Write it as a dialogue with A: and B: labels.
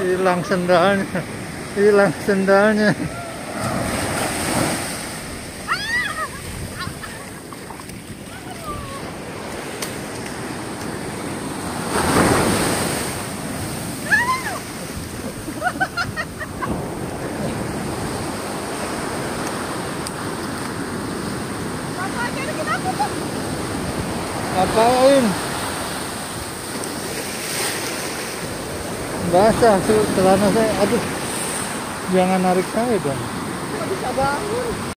A: Hilang sendalnya. Hilang sendalnya. Ngapain? Basah celana saya. Aduh, jangan narik saya dong.
B: Nggak bisa bangun.